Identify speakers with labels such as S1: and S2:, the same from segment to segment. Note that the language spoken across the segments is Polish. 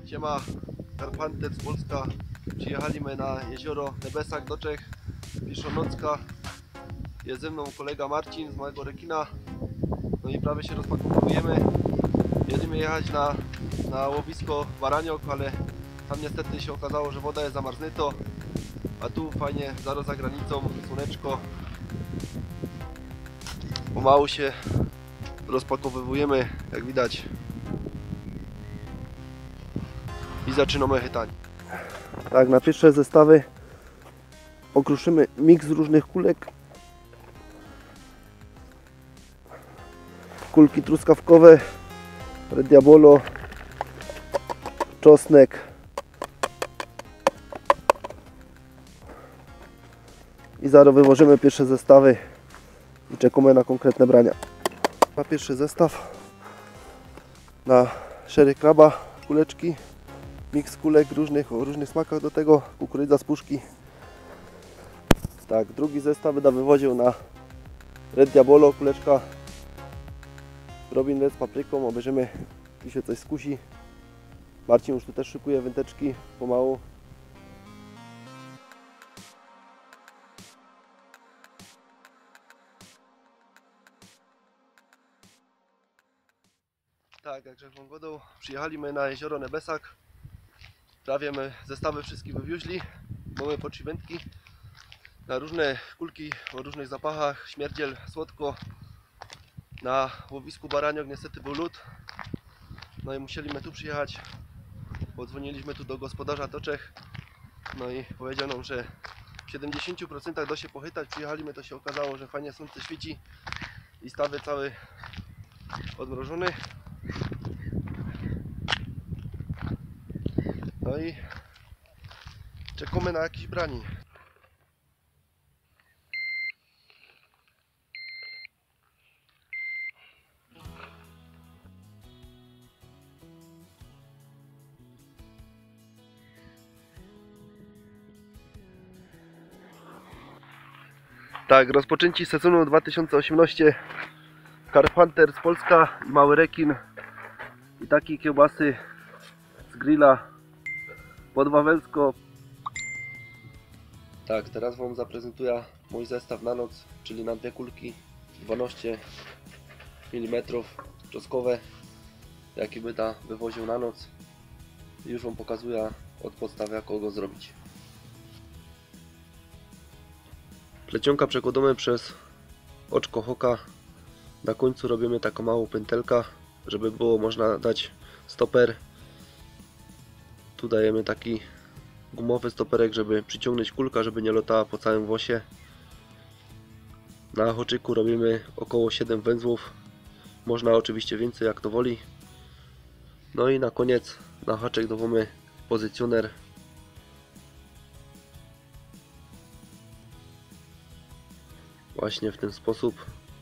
S1: Siema, Carpenter z Polska. Przyjechaliśmy na jezioro Nebesak do Czech, Piszonocka. Jest ze mną kolega Marcin z Małego Rekina. No i prawie się rozpakowujemy. Jedziemy jechać na łowisko Baraniok, ale tam niestety się okazało, że woda jest zamarznięta. A tu fajnie, zaraz za granicą, słoneczko. Pomału się rozpakowujemy, jak widać. I zaczynamy chytanie. Tak, na pierwsze zestawy okruszymy miks różnych kulek. Kulki truskawkowe, Red Diabolo, czosnek i zaraz wyłożymy pierwsze zestawy i czekamy na konkretne brania. Na pierwszy zestaw na sherry kraba kuleczki, miks kulek różnych o różnych smakach, do tego kukurydza z puszki. Tak, drugi zestaw będę wywoził na Red Diabolo, kuleczka Robin Red z papryką. Obejrzymy, czy się coś skusi. Marcin już tu też szykuje wędeczki pomału. Tak, jak rzekł wodą, przyjechaliśmy na jezioro Nebesak. Prawie my zestawy wszystkie wywieźli. Mamy po 3 wędki na różne kulki o różnych zapachach, śmierdziel, słodko. Na łowisku Baraniok niestety był lód. No i musieliśmy tu przyjechać. Podzwoniliśmy tu do gospodarza do Czech. No i powiedział nam, że w 70% da się pochytać. Przyjechaliśmy, to się okazało, że fajnie słońce świeci i stawy cały odmrożony. No i czekamy na jakiś brani. Tak, rozpoczęcie sezonu 2018. Carpenter z Polska i Mały Rekin. I takie kiełbasy z grilla podwawelsko. Tak, teraz Wam zaprezentuję mój zestaw na noc, czyli na 2 kulki 12 mm czosnkowe, jaki będę wywoził na noc. I już Wam pokazuję od podstawy, jak go zrobić. Plecionka przekładamy przez oczko hoka. Na końcu robimy taką małą pętelkę, żeby było można dać stoper. Tu dajemy taki gumowy stoperek, żeby przyciągnąć kulkę, żeby nie lotała po całym włosie. Na haczyku robimy około 7 węzłów. Można oczywiście więcej, jak to woli. No i na koniec na haczyk dawamy pozycjoner. Właśnie w ten sposób.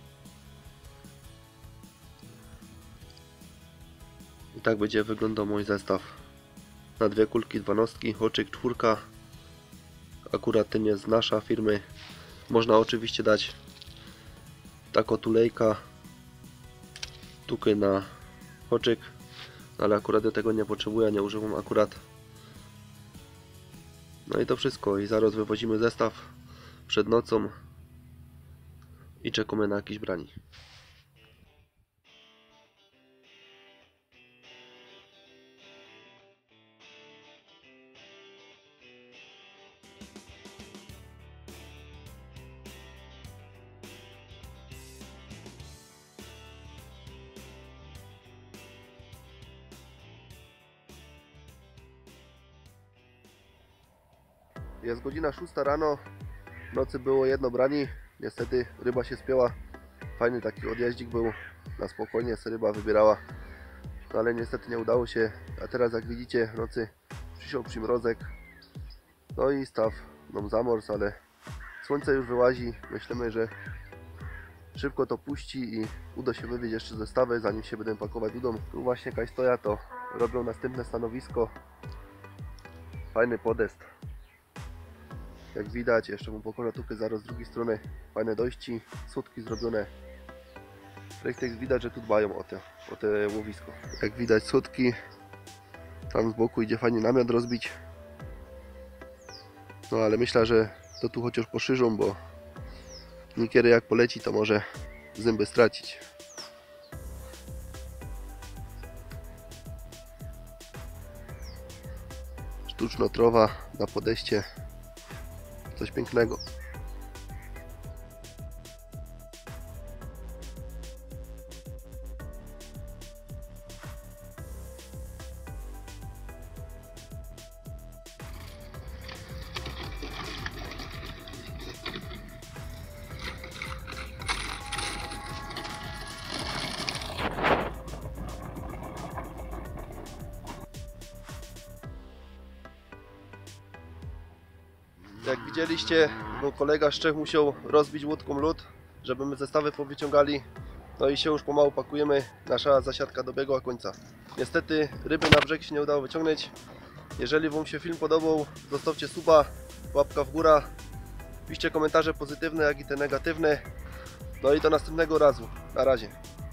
S1: I tak będzie wyglądał mój zestaw. Na 2 kulki 12, haczyk 4. Akurat ten jest z naszej firmy. Można oczywiście dać taką tulejka, tukę na haczyk, ale akurat do tego nie potrzebuję, nie używam akurat. No i to wszystko. I zaraz wywozimy zestaw przed nocą i czekamy na jakiś brani. Jest godzina 6 rano, w nocy było jedno brani, niestety ryba się spięła. Fajny taki odjeździk był, na spokojnie sobie ryba wybierała, no ale niestety nie udało się. A teraz, jak widzicie, w nocy przyszedł przymrozek, no i staw nam zamorz, ale słońce już wyłazi. Myślimy, że szybko to puści i uda się wywieźć jeszcze zestawy, zanim się będę pakować do domu. Tu właśnie kaj stoja, to robią następne stanowisko. Fajny podest. Jak widać, jeszcze mu pokona tukę zaraz z drugiej strony. Fajne dojści, słodki zrobione. Widać, że tu dbają o te łowisko. Jak widać, słodki Tam z boku idzie fajnie namiot rozbić. No ale myślę, że to tu chociaż poszerzą, bo niekiedy jak poleci, to może zęby stracić. Sztuczna trawa na podejście. Coś pięknego. Jak widzieliście, bo kolega z Czech musiał rozbić łódką lód, żeby my zestawy powyciągali. No i się już pomału pakujemy. Nasza zasiadka dobiegła końca. Niestety ryby na brzeg się nie udało wyciągnąć. Jeżeli Wam się film podobał, zostawcie suba, łapka w górę. Piszcie komentarze pozytywne, jak i te negatywne. No i do następnego razu. Na razie.